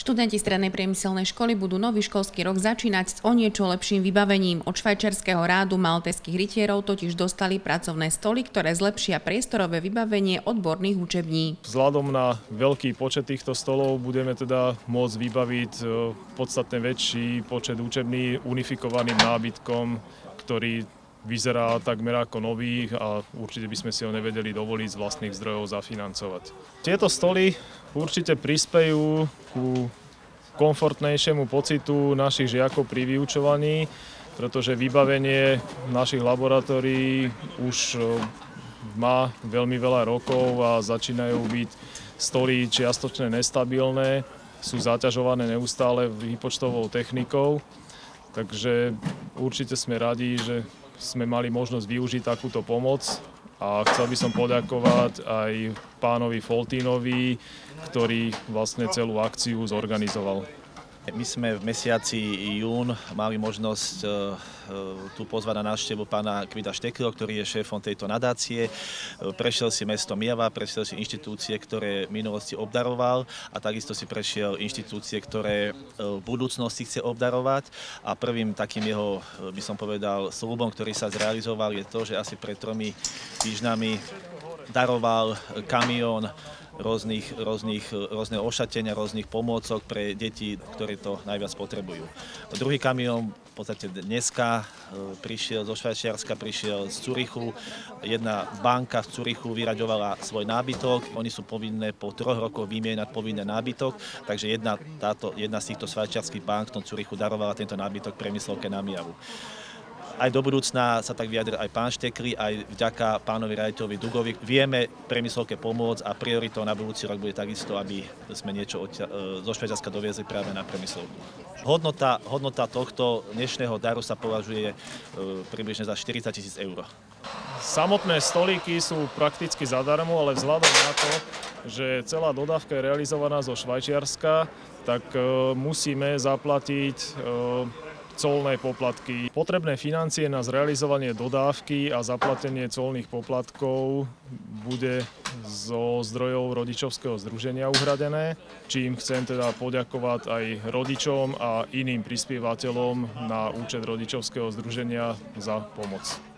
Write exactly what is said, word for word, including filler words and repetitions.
Študenti strednej priemyselnej školy budú nový školský rok začínať s o niečo lepším vybavením. Od švajčiarskeho rádu maltéskych rytierov totiž dostali pracovné stoly, ktoré zlepšia priestorové vybavenie odborných učební. Vzhľadom na veľký počet týchto stolov budeme teda môcť vybaviť podstatne väčší počet učební unifikovaným nábytkom, ktorý vyzerá takmer ako nový a určite by sme si ho nevedeli dovoliť z vlastných zdrojov zafinancovať. Tieto stoly určite prispejú ku komfortnejšiemu pocitu našich žiakov pri vyučovaní, pretože vybavenie našich laboratórií už má veľmi veľa rokov a začínajú byť stoly čiastočne nestabilné, sú zaťažované neustále výpočtovou technikou, takže určite sme radi, že sme mali možnosť využiť takúto pomoc a chcel by som poďakovať aj pánovi Foltínovi, ktorý vlastne celú akciu zorganizoval. My sme v mesiaci jún mali možnosť tu pozvať na návštevu pána Kvida Štekryho, ktorý je šéfom tejto nadácie. Prešiel si mesto Myjava, prešiel si inštitúcie, ktoré v minulosti obdaroval a takisto si prešiel inštitúcie, ktoré v budúcnosti chce obdarovať. A prvým takým jeho, by som povedal, sľubom, ktorý sa zrealizoval, je to, že asi pred tromi týždňami daroval kamión rôznych, rôznych, rôzne ošatenia, rôznych pomôcok pre deti, ktoré to najviac potrebujú. Druhý kamión v podstate dneska prišiel zo Švajčiarska, prišiel z Curychu. Jedna banka v Curychu vyraďovala svoj nábytok. Oni sú povinné po troch rokoch vymieňať povinné nábytok, takže jedna, táto, jedna z týchto švajčiarskych bank v tom Curychu darovala tento nábytok priemyslovke na Myjavu. Aj do budúcna sa tak vyjadril aj pán Štekry, aj vďaka pánovi riaditeľovi Dugovi. Vieme priemyslovke pomôcť a prioritou na budúci rok bude takisto, aby sme niečo od, zo Švajčiarska doviezli práve na priemyslovku. Hodnota, hodnota tohto dnešného daru sa považuje e, približne za štyridsať tisíc eur. Samotné stolíky sú prakticky zadarmo, ale vzhľadom na to, že celá dodávka je realizovaná zo Švajčiarska, tak e, musíme zaplatiť e, colné poplatky. Potrebné financie na zrealizovanie dodávky a zaplatenie colných poplatkov bude zo zdrojov rodičovského združenia uhradené, čím chcem teda poďakovať aj rodičom a iným prispievateľom na účet rodičovského združenia za pomoc.